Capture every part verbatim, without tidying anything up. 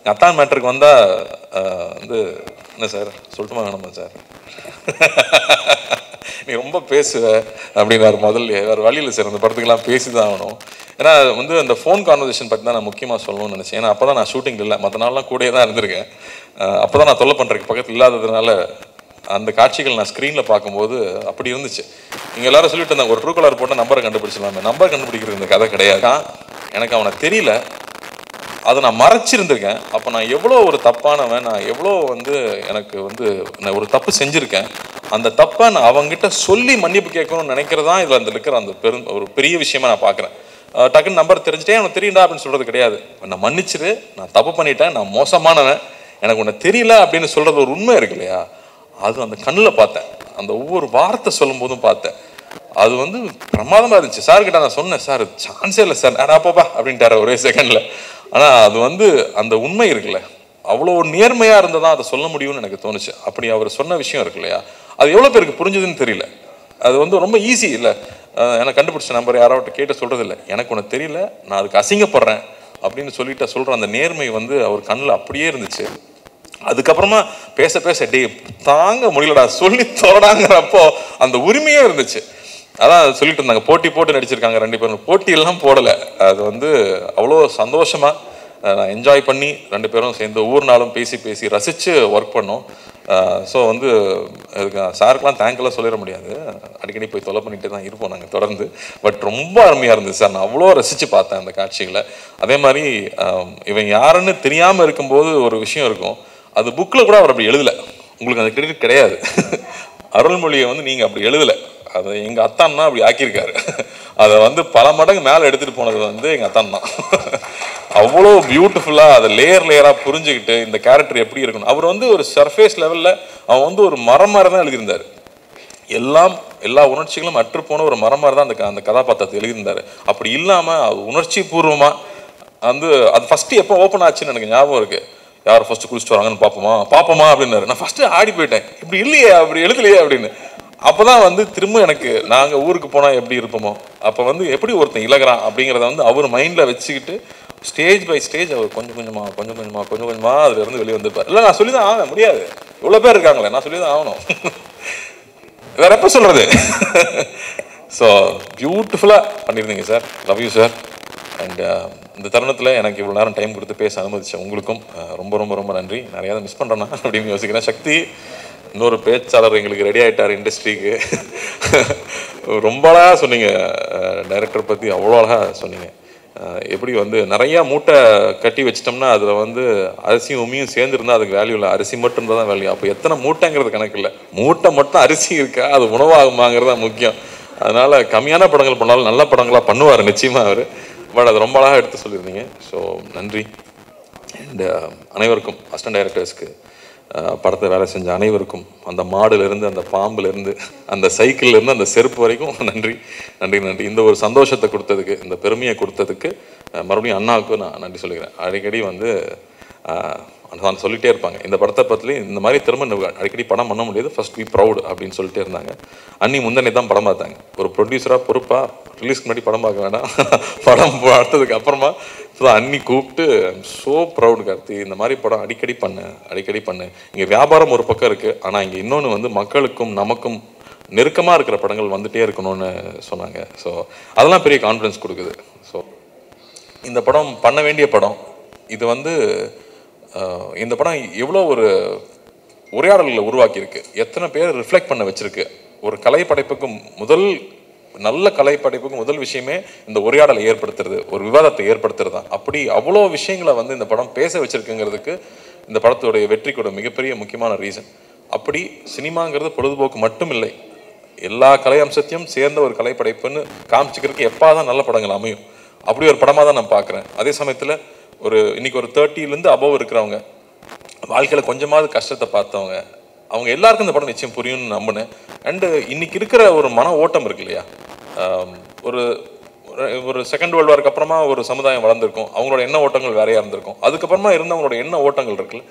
அத்தான் மேட்டருக்கு வந்தால் வந்து என்ன சார் சொல்லட்டுமா வேணுமா சார் நீ ரொம்ப பேசுவ அப்படின்னாரு முதல்ல. வேறு வழியில் சார் அந்த படத்துக்கெல்லாம் பேசி தான் ஆகணும். ஏன்னா வந்து அந்த ஃபோன் கான்வர்சேஷன் பற்றி தான் நான் முக்கியமாக சொல்லணும்னு நினச்சேன். ஏன்னா அப்போ தான் நான் ஷூட்டிங் இல்லை, மற்ற நாள்லாம் கூடயே தான் இருந்திருக்கேன். அப்போ தான் நான் தொல்லை பண்ணுறதுக்கு பக்கத்தில் இல்லாததுனால அந்த காட்சிகள் நான் ஸ்க்ரீனில் பார்க்கும்போது அப்படி இருந்துச்சு. நீங்கள் எல்லாரும் சொல்லிட்டு இருந்தாங்க ஒரு ட்ரூ கலர் போட்டால் நம்பரை கண்டுபிடிச்சிடலாமே. நம்பர் கண்டுபிடிக்கிறது இந்த கதை கிடையாது. எனக்கு அவனை தெரியல, அதை நான் மறைச்சிருந்திருக்கேன். அப்போ நான் எவ்வளோ ஒரு தப்பானவன், நான் எவ்வளோ வந்து எனக்கு வந்து நான் ஒரு தப்பு செஞ்சுருக்கேன். அந்த தப்பை நான் அவங்ககிட்ட சொல்லி மன்னிப்பு கேட்கணும்னு நினைக்கிறதா இதில் அந்த இருக்கிற அந்த பெரும் ஒரு பெரிய விஷயமா நான் பார்க்குறேன். டக்குன்னு நம்பர் தெரிஞ்சுட்டே அவனுக்கு தெரியுண்டா அப்படின்னு சொல்கிறது கிடையாது. நான் மன்னிச்சிரு, நான் தப்பு பண்ணிட்டேன், நான் மோசமானவன், எனக்கு உன்னை தெரியல அப்படின்னு சொல்கிறது ஒரு உண்மை இருக்கு இல்லையா, அது அந்த கண்ணில் பார்த்தேன். அந்த ஒவ்வொரு வார்த்தை சொல்லும் போதும் பார்த்தேன். அது வந்து பிரமாதமாக இருந்துச்சு. சார்கிட்ட நான் சொன்னேன், சார் சான்ஸே இல்லை சார், நான் அப்பப்பா அப்படின்ட்டார ஒரே செகண்டில். ஆனால் அது வந்து அந்த உண்மை இருக்குல்ல, அவ்வளோ நேர்மையாக இருந்தால் தான் அதை சொல்ல முடியும்னு எனக்கு தோணுச்சு. அப்படி அவர் சொன்ன விஷயம் இருக்கு இல்லையா, அது எவ்வளோ பேருக்கு புரிஞ்சுதுன்னு தெரியல. அது வந்து ரொம்ப ஈஸி இல்லை. எனக்கு கண்டுபிடிச்ச நம்பர் யாராவது கேட்டு சொல்கிறது இல்லை, எனக்கு ஒன்று தெரியல, நான் அதுக்கு அசிங்கப்படுறேன் அப்படின்னு சொல்லிட்டு சொல்கிற அந்த நேர்மை வந்து அவர் கண்ணில் அப்படியே இருந்துச்சு. அதுக்கப்புறமா பேச பேச டே தாங்க முடியலடா சொல்லி தோடாங்கிறப்போ அந்த உரிமையே இருந்துச்சு. அதான் சொல்லிட்டு இருந்தாங்க போட்டி போட்டு நடிச்சிருக்காங்க ரெண்டு பேரும். போட்டியெல்லாம் போடலை, அது வந்து அவ்வளோ சந்தோஷமாக நான் என்ஜாய் பண்ணி ரெண்டு பேரும் சேர்ந்து ஒவ்வொரு நாளும் பேசி பேசி ரசித்து ஒர்க் பண்ணோம். ஸோ வந்து அதுக்கு சாருக்கெலாம் தேங்க்லாம் சொல்லிட முடியாது, அடிக்கடி போய் தொலை பண்ணிட்டு தான் இருப்போம் நாங்கள் தொடர்ந்து. பட் ரொம்ப அருமையாக இருந்துச்சு சார், நான் அவ்வளோ ரசித்து பார்த்தேன் அந்த காட்சிகளை. அதே மாதிரி இவன் யாருன்னு தெரியாமல் இருக்கும்போது ஒரு விஷயம் இருக்கும், அது புக்கில் கூட அவர் அப்படி எழுதலை, உங்களுக்கு அந்த கிரெடிட் கிடையாது. அருள்மொழியை வந்து நீங்கள் அப்படி எழுதலை, அதை எங்கள் அத்தான் தான் அப்படி ஆக்கியிருக்காரு. அதை வந்து பல மடங்கு மேலே எடுத்துகிட்டு போனது வந்து எங்கள் அத்தான் தான். அவ்வளோ பியூட்டிஃபுல்லாக அதை லேயர் லேயராக புரிஞ்சுக்கிட்டு இந்த கேரக்டர் எப்படி இருக்கணும். அவர் வந்து ஒரு சர்ஃபேஸ் லெவலில் அவன் வந்து ஒரு மரம் மாதிரி தான் எழுதியிருந்தார். எல்லாம் எல்லா உணர்ச்சிகளும் அற்று போன ஒரு மரம் மாதிரி தான் அந்த அந்த கதாபாத்திரத்தை எழுதியிருந்தார். அப்படி இல்லாமல் அது உணர்ச்சி பூர்வமாக வந்து அது ஃபஸ்ட்டு எப்போ ஓப்பன் ஆச்சுன்னு எனக்கு ஞாபகம் இருக்குது. யார் ஃபஸ்ட்டு குளிச்சுட்டு வராங்கன்னு பார்ப்போமா பார்ப்போமா அப்படின்னாரு. நான் ஃபஸ்ட்டு ஆடி போயிட்டேன், இப்படி இல்லையே அப்படி எழுதலையே அப்படின்னு. அப்போ தான் வந்து திரும்ப எனக்கு நாங்கள் ஊருக்கு போனால் எப்படி இருப்போமோ அப்போ வந்து எப்படி ஒருத்தன் இலகிறான் அப்படிங்கிறத வந்து அவர் மைண்டில் வச்சுக்கிட்டு ஸ்டேஜ் பை ஸ்டேஜ் அவர் கொஞ்சம் கொஞ்சமாக கொஞ்சம் கொஞ்சமாக கொஞ்சம் கொஞ்சமாக அதுலேருந்து வெளியே வந்துருப்பார். இல்லை நான் சொல்லி தான் ஆக முடியாது, இவ்வளோ பேர் இருக்காங்களே, நான் சொல்லி தான் ஆகணும், வேற எப்போ சொல்கிறது. ஸோ பியூட்டிஃபுல்லாக பண்ணியிருந்தீங்க sir, love you sir. And இந்த தருணத்தில் எனக்கு இவ்வளோ நேரம் டைம் கொடுத்து பேச அனுமதிச்சேன் உங்களுக்கும் ரொம்ப ரொம்ப ரொம்ப நன்றி. நிறையா மிஸ் பண்ணுறேன்னா அப்படின்னு யோசிக்கிறேன். சக்தி இன்னொரு பேச்சாளர் எங்களுக்கு ரெடி ஆகிட்டார் இண்டஸ்ட்ரிக்கு. ரொம்ப அழகாக சொன்னீங்க டைரக்டர் பற்றி, அவ்வளோ அழகாக சொன்னீங்க. எப்படி வந்து நிறையா மூட்டை கட்டி வச்சிட்டோம்னா அதில் வந்து அரிசியும் உமியும் சேர்ந்துருந்தா அதுக்கு வேல்யூ இல்லை, அரிசி மட்டும் இருந்தால் தான் வேல்யூ. அப்போ எத்தனை மூட்டைங்கிறது கணக்கு இல்லை, மூட்டை மட்டும் அரிசி இருக்கா அது உணவாகுமாங்கிறது தான் முக்கியம். அதனால் கம்மியான படங்கள் பண்ணாலும் நல்ல படங்களாக பண்ணுவார் நிச்சயமாக அவர். பட் அது ரொம்ப அழகாக எடுத்து சொல்லியிருந்தீங்க. ஸோ நன்றி. அண்ட் அனைவருக்கும் அசிஸ்டன்ட் டைரக்டர்ஸ்க்கு, படத்தை வேலை செஞ்ச அனைவருக்கும், அந்த மாடுலேருந்து அந்த பாம்புலேருந்து அந்த சைக்கிள்லேருந்து அந்த செருப்பு வரைக்கும் நன்றி நன்றி நன்றி. இந்த ஒரு சந்தோஷத்தை கொடுத்ததுக்கு, இந்த பெருமையை கொடுத்ததுக்கு மறுபடியும் அண்ணாவுக்கும் நான் நன்றி சொல்லிக்கிறேன். அடிக்கடி வந்து சொல்லிகிட்டே இருப்பாங்க இந்த படத்தை பற்றி, இந்த மாதிரி திரும்ப அடிக்கடி படம் பண்ண முடியாது, ஃபர்ஸ்ட் பி ப்ரௌட் அப்படின்னு சொல்லிட்டே இருந்தாங்க. அன்னி முந்தனே தான் படம் பார்த்தாங்க, ஒரு ப்ரொடியூசராக பொறுப்பாக ரிலீஸ்க்கு முன்னாடி படம் பார்க்க வேண்டாம், படம் பார்த்ததுக்கு அப்புறமா இப்போதான் அன்னி கூப்பிட்டு ஸோ ப்ரௌட் கார்த்தி, இந்த மாதிரி படம் அடிக்கடி பண்ணு அடிக்கடி பண்ணு. இங்கே வியாபாரம் ஒரு பக்கம் இருக்குது, ஆனால் இங்கே இன்னொன்று வந்து மக்களுக்கும் நமக்கும் நெருக்கமாக இருக்கிற படங்கள் வந்துகிட்டே இருக்கணும்னு சொன்னாங்க. ஸோ அதெல்லாம் பெரிய கான்ஃபிடன்ஸ் கொடுக்குது. ஸோ இந்த படம் பண்ண வேண்டிய படம் இது வந்து இந்த படம் எவ்வளோ ஒரு உரையாடல்களை உருவாக்கியிருக்கு, எத்தனை பேர் ரிஃப்ளெக்ட் பண்ண வச்சுருக்கு. ஒரு கலைப்படைப்புக்கு முதல் நல்ல கலைப்படைப்புக்கு முதல் விஷயமே இந்த உரையாடலை ஏற்படுத்துறது, ஒரு விவாதத்தை ஏற்படுத்துறது தான். அப்படி அவ்வளோ விஷயங்களை வந்து இந்த படம் பேச வச்சுருக்குங்கிறதுக்கு இந்த படத்துடைய வெற்றிக்கூட மிகப்பெரிய முக்கியமான ரீசன். அப்படி சினிமாங்கிறது பொழுதுபோக்கு மட்டும் இல்லை, எல்லா கலை அம்சத்தையும் சேர்ந்த ஒரு கலைப்படைப்புன்னு காமிச்சிக்கிறதுக்கு எப்போ தான் நல்ல படங்கள் அமையும். அப்படி ஒரு படமாக தான் நான் பார்க்குறேன். அதே சமயத்தில் ஒரு இன்னைக்கு ஒரு தேர்ட்டிலேருந்து அபவ் இருக்கிறவங்க, வாழ்க்கையில் கொஞ்சமாவது கஷ்டத்தை பார்த்தவங்க, அவங்க எல்லாருக்கும் இந்த படம் நிச்சயம் புரியும்னு நம்பினேன். அண்டு இன்னைக்கு இருக்கிற ஒரு மன ஓட்டம் இருக்கு இல்லையா, ஒரு ஒரு செகண்ட் வேர்ல்டு வார்க்கு அப்புறமா ஒரு சமுதாயம் வளர்ந்துருக்கும், அவங்களோட எண்ண ஓட்டங்கள் வேறையாக இருந்திருக்கும். அதுக்கப்புறமா இருந்தவங்களோட எண்ண ஓட்டங்கள் இருக்குல்ல,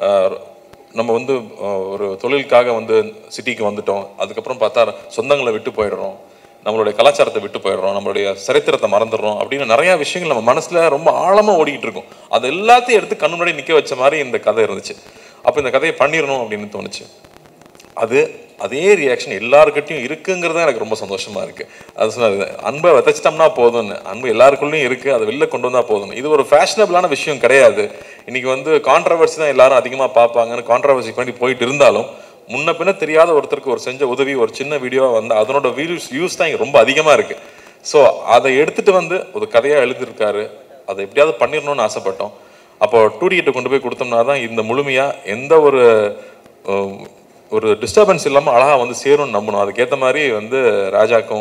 நம்ம வந்து ஒரு தொழிலுக்காக வந்து சிட்டிக்கு வந்துட்டோம், அதுக்கப்புறம் பார்த்தா சொந்தங்களை விட்டு போயிடுறோம், நம்மளுடைய கலாச்சாரத்தை விட்டு போயிடுறோம், நம்மளுடைய சரித்திரத்தை மறந்துடுறோம் அப்படின்னு நிறையா விஷயங்கள் நம்ம மனசில் ரொம்ப ஆழமாக ஓடிக்கிட்டு இருக்கும். அது எல்லாத்தையும் எடுத்து கண்ணு முன்னாடி நிற்க வச்ச மாதிரி இந்த கதை இருந்துச்சு. அப்போ இந்த கதையை பண்ணிடணும் அப்படின்னு தோணுச்சு. அது அதே ரியாக்ஷன் எல்லாருக்கிட்டையும் இருக்குங்கிறது எனக்கு ரொம்ப சந்தோஷமாக இருக்குது. அது சொன்னது அன்பை விதைச்சிட்டோம்னா போதும்னு, அன்பு எல்லாருக்குள்ளேயும் இருக்குது, அதை வெளில கொண்டு வந்தால் போதும். இது ஒரு ஃபேஷனபிளான விஷயம் கிடையாது. இன்றைக்கி வந்து கான்ட்ரவர்சி தான் எல்லாரும் அதிகமாக பார்ப்பாங்கன்னு கான்ட்ரவர்சி பண்ணி போயிட்டு இருந்தாலும் முன்ன பின்ன தெரியாத ஒருத்தருக்கு ஒரு செஞ்ச உதவி ஒரு சின்ன வீடியோவாக வந்து அதனோட வியூஸ் யூஸ் தான் இங்கே ரொம்ப அதிகமாக இருக்குது. ஸோ அதை எடுத்துகிட்டு வந்து ஒரு கதையாக எழுதியிருக்காரு. அதை எப்படியாவது பண்ணிடணும்னு ஆசைப்பட்டோம். அப்போ டூ டி கிட்ட கொண்டு போய் கொடுத்தோம்னா தான் இந்த முழுமையாக எந்த ஒரு ஒரு டிஸ்டர்பன்ஸ் இல்லாமல் அழகாக வந்து சேரும்னு நம்பணும். அதுக்கேற்ற மாதிரி வந்து ராஜாக்கும்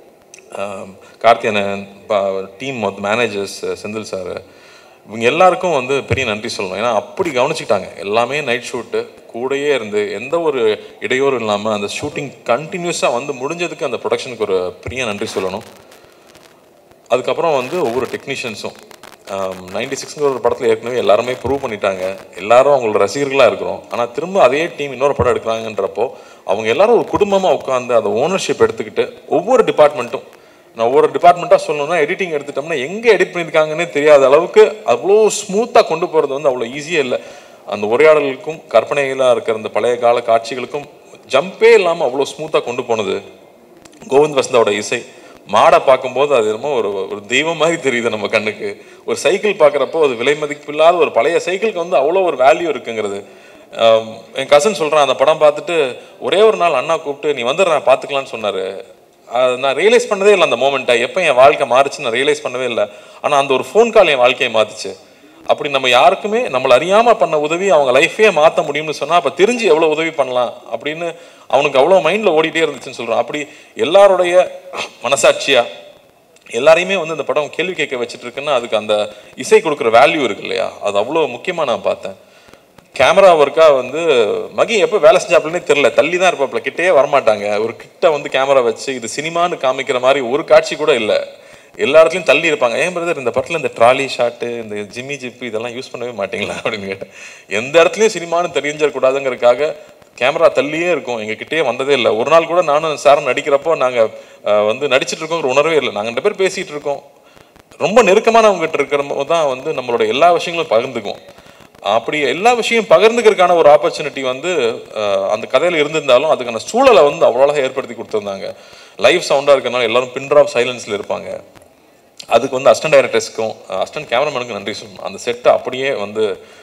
கார்த்தியனன் டீம் வந்து மேனேஜர்ஸ் செந்தில் சார் இவங்க எல்லாருக்கும் வந்து பெரிய நன்றி சொல்லணும். ஏன்னா அப்படி கவனிச்சுக்கிட்டாங்க. எல்லாமே நைட் ஷூட்டு கூடயே இருந்து எந்த ஒரு இடையூறும் இல்லாமல் அந்த ஷூட்டிங் கண்டினியூஸாக வந்து முடிஞ்சதுக்கு அந்த ப்ரொடக்ஷனுக்கு ஒரு பெரிய நன்றி சொல்லணும். அதுக்கப்புறம் வந்து ஒவ்வொரு டெக்னீஷியன்ஸும் நைன்டி சிக்ஸ்ங்கிற ஒரு படத்தில் ஏற்கனவே எல்லாருமே ப்ரூவ் பண்ணிட்டாங்க, எல்லாரும் அவங்களோட ரசிகர்களாக இருக்கிறோம். ஆனால் திரும்ப அதே டீம் இன்னொரு படம் எடுக்கிறாங்கன்றப்போ அவங்க எல்லாரும் ஒரு குடும்பமாக உட்காந்து அந்த ஓனர்ஷிப் எடுத்துக்கிட்டு ஒவ்வொரு டிபார்ட்மெண்ட்டும், நான் ஒவ்வொரு டிபார்ட்மெண்ட்டாக சொல்லணும்னா எடிட்டிங் எடுத்துட்டோம்னா எங்கே எடிட் பண்ணியிருக்காங்கன்னே தெரியாத அளவுக்கு அவ்வளோ ஸ்மூத்தாக கொண்டு போகிறது வந்து அவ்வளோ ஈஸியாக இல்லை. அந்த உரையாடலுக்கும் கற்பனைகளாக இருக்கிற அந்த பழைய கால காட்சிகளுக்கும் ஜம்பே இல்லாமல் அவ்வளோ ஸ்மூத்தாக கொண்டு போனது கோவிந்த் வசந்தாவோட இசை. மாடை பார்க்கும்போது அது என்னமோ ஒரு ஒரு தெய்வம் மாதிரி தெரியுது நம்ம கண்ணுக்கு. ஒரு சைக்கிள் பார்க்குறப்போ அது விலை மதிப்பில்லாத ஒரு பழைய சைக்கிளுக்கு வந்து அவ்வளோ ஒரு வேல்யூ இருக்குங்கிறது. என் கசன் சொல்கிறான், அந்த படம் பார்த்துட்டு ஒரே ஒரு நாள் அண்ணா கூப்பிட்டு நீ வந்துடுற நான் பார்த்துக்கலான்னு சொன்னார். நான் ரியலைஸ் பண்ணதே இல்லை அந்த மோமெண்ட்டை, எப்போ என் வாழ்க்கை மாறுச்சுன்னு நான் ரியலைஸ் பண்ணவே இல்லை. ஆனால் அந்த ஒரு ஃபோன் கால் என் வாழ்க்கையை மாற்றுச்சு. அப்படி நம்ம யாருக்குமே நம்மளை அறியாமல் பண்ண உதவி அவங்க லைஃபே மாற்ற முடியும்னு சொன்னால் அப்போ தெரிஞ்சு எவ்வளோ உதவி பண்ணலாம் அப்படின்னு அவனுக்கு அவ்வளோ மைண்டில் ஓடிட்டே இருந்துச்சுன்னு சொல்கிறான். அப்படி எல்லாருடைய மனசாட்சியாக எல்லாரையுமே வந்து இந்த படம் கேள்வி கேட்க வச்சுட்டு இருக்குன்னா அதுக்கு அந்த இசை கொடுக்குற வேல்யூ இருக்கு இல்லையா, அது அவ்வளோ முக்கியமாக நான் பார்த்தேன். கேமரா ஒர்க்காக வந்து மகி எப்போ வேலை செஞ்சாப்புலன்னே தெரில, தள்ளி தான் இருப்பாப்புல, கிட்டே வரமாட்டாங்க. ஒரு கிட்ட வந்து கேமரா வச்சு இது சினிமான்னு காமிக்கிற மாதிரி ஒரு காட்சி கூட இல்லை, எல்லா இடத்துலையும் தள்ளி இருப்பாங்க. ஏன் பிரதர் இந்த படத்தில் இந்த ட்ராலி ஷாட்டு இந்த ஜிம்மி ஜிப்பு இதெல்லாம் யூஸ் பண்ணவே மாட்டிங்களா அப்படின்னு கேட்டேன். எந்த இடத்துலையும் சினிமான்னு தெரிஞ்சிடக்கூடாதுங்கிறதுக்காக கேமரா தள்ளியே இருக்கும், எங்ககிட்டயே வந்ததே இல்லை. ஒரு நாள் கூட நானும் சாரும் நடிக்கிறப்போ நாங்கள் வந்து நடிச்சிட்டு இருக்கோங்கிற உணர்வே இல்லை. நாங்கள் ரெண்டு பேர் பேசிகிட்டு இருக்கோம், ரொம்ப நெருக்கமானவங்ககிட்ட இருக்கிறப்போ தான் வந்து நம்மளோட எல்லா விஷயங்களும் பகிர்ந்துக்குவோம். அப்படி எல்லா விஷயம் பகிர்ந்துக்கிறதுக்கான ஒரு ஆப்பர்ச்சுனிட்டி வந்து அந்த கதையில் இருந்திருந்தாலும் அதுக்கான சூழலை வந்து அவ்வளோ அழகாக ஏற்படுத்தி கொடுத்துருந்தாங்க. லைவ் சவுண்டாக இருக்கிறனால எல்லாரும் பின் ட்ராப் சைலன்ஸில் இருப்பாங்க. அதுக்கு வந்து அசிஸ்டன்ட் டைரக்டர்ஸ்க்கும் அசிஸ்டன்ட் கேமராமேனுக்கும் நன்றி சொல்லணும். அந்த செட்டை அப்படியே வந்து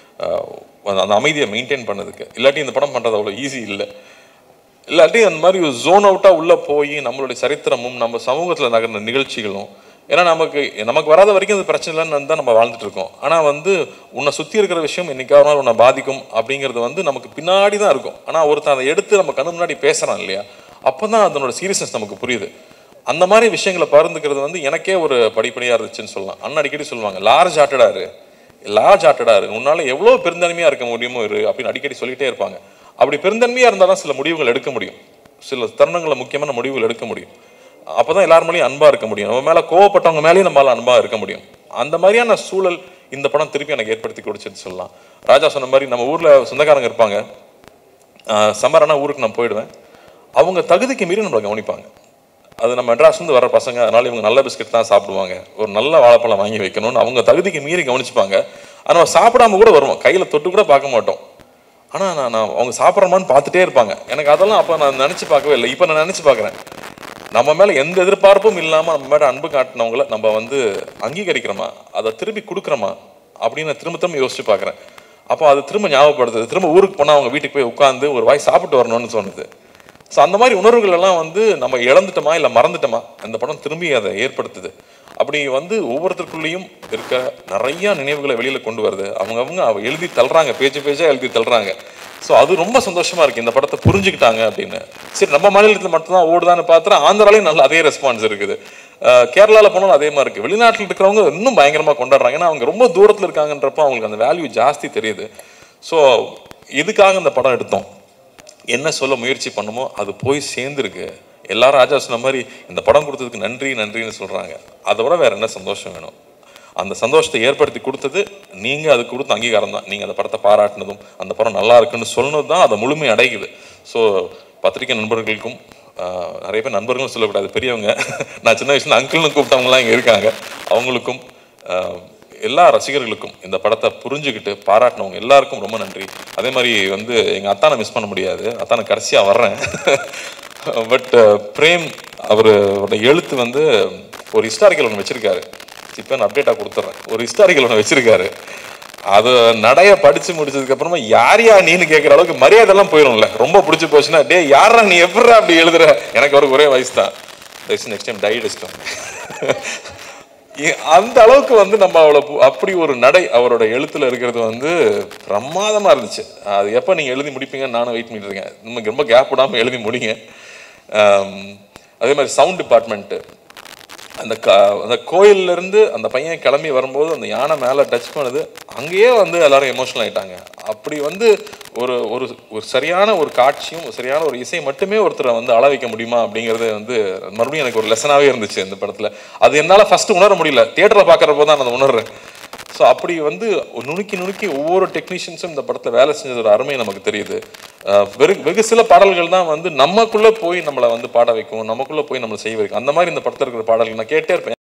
அந்த அமைதியை மெயின்டைன் பண்ணதுக்கு. இல்லாட்டி இந்த படம் பண்ணுறது அவ்வளோ ஈஸி இல்லை. இல்லாட்டி அந்த மாதிரி ஒரு ஜோன் அவுட்டாக உள்ளே போய் நம்மளுடைய சரித்திரமும் நம்ம சமூகத்தில் நகர்ந்த நிகழ்ச்சிகளும், ஏன்னா நமக்கு நமக்கு வராத வரைக்கும் அது பிரச்சனை இல்லைன்னு தான் நம்ம வாழ்ந்துட்டு இருக்கோம். ஆனால் வந்து உன்னை சுற்றி இருக்கிற விஷயம் என்னைக்காவது நாள் உன்னை பாதிக்கும் அப்படிங்கிறது வந்து நமக்கு பின்னாடி தான் இருக்கும். ஆனால் ஒருத்தர் அதை எடுத்து நம்ம கண்ணு முன்னாடி பேசுகிறான் இல்லையா, அப்போ தான் அதனோட சீரியஸ்னஸ் நமக்கு புரியுது. அந்த மாதிரி விஷயங்களை பகிர்ந்துக்கிறது வந்து எனக்கே ஒரு படிப்படியாக இருந்துச்சுன்னு சொல்லலாம். அண்ணன் அடிக்கடி சொல்லுவாங்க, லார்ஜ் ஹார்ட்டடாரு லார்ஜ் ஹார்ட்டடாரு உன்னால் எவ்வளோ பெருந்தன்மையாக இருக்க முடியுமோ இரு அப்படின்னு அடிக்கடி சொல்லிகிட்டே இருப்பாங்க. அப்படி பெருந்தன்மையாக இருந்தால் தான் சில முடிவுகள் எடுக்க முடியும், சில தருணங்களை முக்கியமான முடிவுகள் எடுக்க முடியும். அப்போ தான் எல்லார் மேலேயும் அன்பாக இருக்க முடியும், நம்ம மேலே கோவப்பட்டவங்க மேலேயும் நம்மளால் அன்பாக இருக்க முடியும். அந்த மாதிரியான சூழல் இந்த படம் திருப்பி எனக்கு ஏற்படுத்தி கொடுச்சுன்னு சொல்லலாம். ராஜா சொன்ன மாதிரி நம்ம ஊரில் சொந்தக்காரங்க இருப்பாங்க, சம்மரானா ஊருக்கு நான் போயிடுவேன், அவங்க தகுதிக்கு மீறி நம்மளை கவனிப்பாங்க. அது நம்ம மெட்ராஸ்லேருந்து வர பசங்க, அதனால இவங்க நல்ல பிஸ்கட் தான் சாப்பிடுவாங்க, ஒரு நல்ல வாழைப்பழம் வாங்கி வைக்கணும்னு அவங்க தகுதிக்கு மீறி கவனிச்சுப்பாங்க. ஆனால் நம்ம சாப்பிடாம கூட வருவோம், கையில் தொட்டு கூட பார்க்க மாட்டோம். ஆனால் நான் நான் அவங்க சாப்பிட்றமான்னு பார்த்துட்டே இருப்பாங்க. எனக்கு அதெல்லாம் அப்போ நான் நினச்சி பார்க்கவே இல்லை, இப்போ நான் நினச்சி பார்க்குறேன். நம்ம மேலே எந்த எதிர்பார்ப்பும் இல்லாமல் நம்ம மேலே அன்பு காட்டினவங்கள நம்ம வந்து அங்கீகரிக்கிறோமா, அதை திருப்பி கொடுக்குறோமா அப்படின்னு நான் திரும்ப திரும்ப யோசிச்சு பார்க்குறேன். அப்போ அது திரும்ப ஞாபகப்படுத்துது, திரும்ப ஊருக்கு போனால் அவங்க வீட்டுக்கு போய் உட்காந்து ஒரு வாய் சாப்பிட்டு வரணும்னு தோணுது. ஸோ அந்த மாதிரி உணர்வுகள் எல்லாம் வந்து நம்ம இழந்துட்டோமா இல்லை மறந்துட்டோமா, அந்த படம் திரும்பி அதை ஏற்படுத்துது. அப்படி வந்து ஒவ்வொருத்தருக்குள்ளேயும் இருக்க நிறையா நினைவுகளை வெளியில் கொண்டு வருது. அவங்கவுங்க அவ எழுதி தள்ளுறாங்க, பேச்சு பேச்சாக எழுதி தள்ளுறாங்க. ஸோ அது ரொம்ப சந்தோஷமாக இருக்குது, இந்த படத்தை புரிஞ்சுக்கிட்டாங்க அப்படின்னு. சரி, நம்ம மாநிலத்தில் மட்டும்தான் ஓடுதான்னு பார்த்தா ஆந்திராலையும் நல்ல அதே ரெஸ்பான்ஸ் இருக்குது, கேரளாவில் போனாலும் அதே மாதிரி இருக்குது. வெளிநாட்டில் இருக்கிறவங்க இன்னும் பயங்கரமாக கொண்டாடுறாங்க, ஏன்னா அவங்க ரொம்ப தூரத்தில் இருக்காங்கன்றப்போ அவங்களுக்கு அந்த வேல்யூ ஜாஸ்தி தெரியுது. ஸோ இதுக்காக இந்த படம் எடுத்தோம், என்ன சொல்ல முயற்சி பண்ணுமோ அது போய் சேர்ந்துருக்கு. எல்லாரும் ராஜா சொன்ன மாதிரி இந்த படம் கொடுத்ததுக்கு நன்றி நன்றின்னு சொல்கிறாங்க. அதை விட வேறு என்ன சந்தோஷம் வேணும்? அந்த சந்தோஷத்தை ஏற்படுத்தி கொடுத்தது நீங்கள், அதுக்கு கொடுத்த அங்கீகாரம் தான். நீங்கள் அந்த படத்தை பாராட்டினதும் அந்த படம் நல்லா இருக்குன்னு சொன்னது தான் அதை முழுமை அடைக்குது. ஸோ பத்திரிகை நண்பர்களுக்கும் நிறைய பேர் நண்பர்களும் சொல்லக்கூடாது, பெரியவங்க, நான் சின்ன வயசுல அங்கிள்னு கூப்பிட்டவங்களாம் இங்கே இருக்காங்க. அவங்களுக்கும் எல்லா ரசிகர்களுக்கும் இந்த படத்தை புரிஞ்சுக்கிட்டு பாராட்டினவங்க எல்லாருக்கும் ரொம்ப நன்றி. அதே மாதிரி வந்து எங்கள் அத்தானை மிஸ் பண்ண முடியாது, அத்தானை கடைசியாக வர்றேன். பட் பிரேம் அவரோட எழுத்து வந்து ஒரு ஹிஸ்டாரிக்கல் ஒன்று வச்சுருக்காரு. இப்போ நான் அப்டேட்டாக கொடுத்துட்றேன். ஒரு ஹிஸ்டாரிக்கல் ஒன்று வச்சுருக்காரு. அது நடைய படிச்சு முடிச்சதுக்கு அப்புறமா யார் யா நீன்னு கேட்குற அளவுக்கு மரியாதைலாம் போயிடும்ல. ரொம்ப பிடிச்சி போச்சுன்னா, டே யாரா நீ எப்படா அப்படி எழுதுற, எனக்கு அவருக்கு ஒரே வயசு தான், நெக்ஸ்ட் டைம் டை அடிச்சிட்டோம். அந்த அளவுக்கு வந்து நம்ம அவ்வளோ அப்படி ஒரு நடை அவரோட எழுத்துல இருக்கிறது வந்து பிரமாதமா இருந்துச்சு. அது எப்போ நீங்க எழுதி முடிப்பீங்கன்னு நானும் வெயிட் பண்ணிட்டு இருக்கேன். நமக்கு ரொம்ப கேப் விடாமல் எழுதி முடிங்க. அதே மாதிரி சவுண்ட் டிபார்ட்மெண்ட்டு, அந்த க அந்த கோயிலிருந்து அந்த பையன் கிளம்பி வரும்போது அந்த யானை மேலே டச் பண்ணுது, அங்கேயே வந்து எல்லாரும் எமோஷனல் ஆகிட்டாங்க. அப்படி வந்து ஒரு ஒரு ஒரு சரியான ஒரு காட்சியும் சரியான ஒரு இசை மட்டுமே ஒருத்தரை வந்து அள வைக்க முடியுமா அப்படிங்கிறது வந்து மறுபடியும் எனக்கு ஒரு லெசனாகவே இருந்துச்சு இந்த படத்தில். அது என்னால் ஃபஸ்ட்டு உணர முடியல, தியேட்டரில் பார்க்குறப்போ தான் நான் அதை உணர்றேன். ஸோ அப்படி வந்து நுணுக்கி நுணுக்கி ஒவ்வொரு டெக்னீஷியன்ஸும் இந்த படத்தில் வேலை செஞ்சது ஒரு அருமை நமக்கு தெரியுது. வெகு வெகு சில பாடல்கள் தான் வந்து நமக்குள்ளே போய் நம்மளை வந்து பாட வைக்கும், நமக்குள்ளே போய் நம்மளை செய்ய வைக்கும். அந்த மாதிரி இந்த படத்தில் இருக்கிற பாடல்கள் நான் கேட்டே இருப்பேன்.